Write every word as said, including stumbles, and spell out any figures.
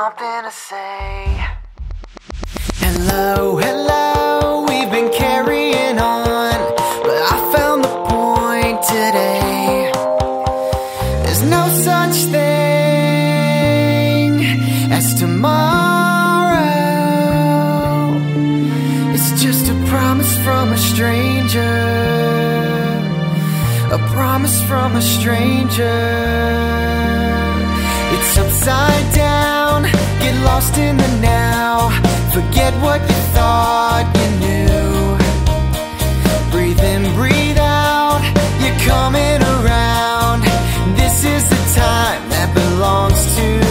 something to say. Hello, hello, we've been carrying on, but I found the point today. There's no such thing as tomorrow. It's just a promise from a stranger, a promise from a stranger. It's upside down, get lost in the now. Forget what you thought you knew. Breathe in, breathe out, you're coming around. This is the time that belongs to